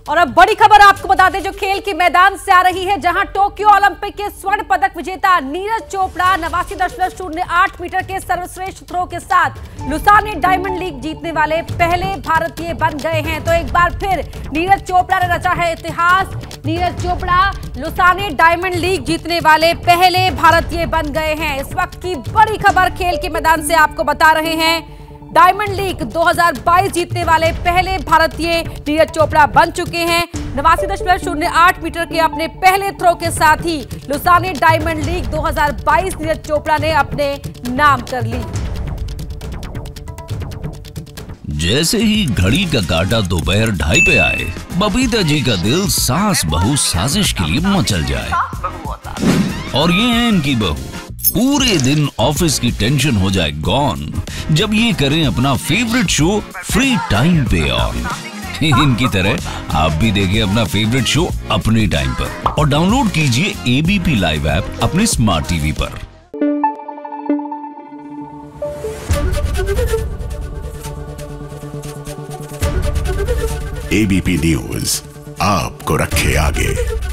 और अब बड़ी खबर आपको बता दें जो खेल के मैदान से आ रही है, जहां टोक्यो ओलंपिक के स्वर्ण पदक विजेता नीरज चोपड़ा 89.08 मीटर के सर्वश्रेष्ठ थ्रो के साथ लुसाने डायमंड लीग जीतने वाले पहले भारतीय बन गए हैं। तो एक बार फिर नीरज चोपड़ा ने रचा है इतिहास। Neeraj Chopra Lausanne Diamond League जीतने वाले पहले भारतीय बन गए हैं। इस वक्त की बड़ी खबर खेल के मैदान से आपको बता रहे हैं। डायमंड लीग 2022 जीतने वाले पहले भारतीय नीरज चोपड़ा बन चुके हैं। 89.08 मीटर के अपने पहले थ्रो के साथ ही Lausanne Diamond League 2022 Neeraj Chopra ने अपने नाम कर ली। जैसे ही घड़ी का काटा दोपहर 2:30 पे आए, बबीता जी का दिल सास बहू साजिश के लिए मचल जाए। और ये है इनकी बहू, पूरे दिन ऑफिस की टेंशन हो जाए गॉन जब ये करें अपना फेवरेट शो फ्री टाइम पे ऑन। इनकी तरह आप भी देखिए अपना फेवरेट शो अपने टाइम पर और डाउनलोड कीजिए एबीपी लाइव ऐप अपने स्मार्ट टीवी पर। एबीपी न्यूज आपको रखे आगे।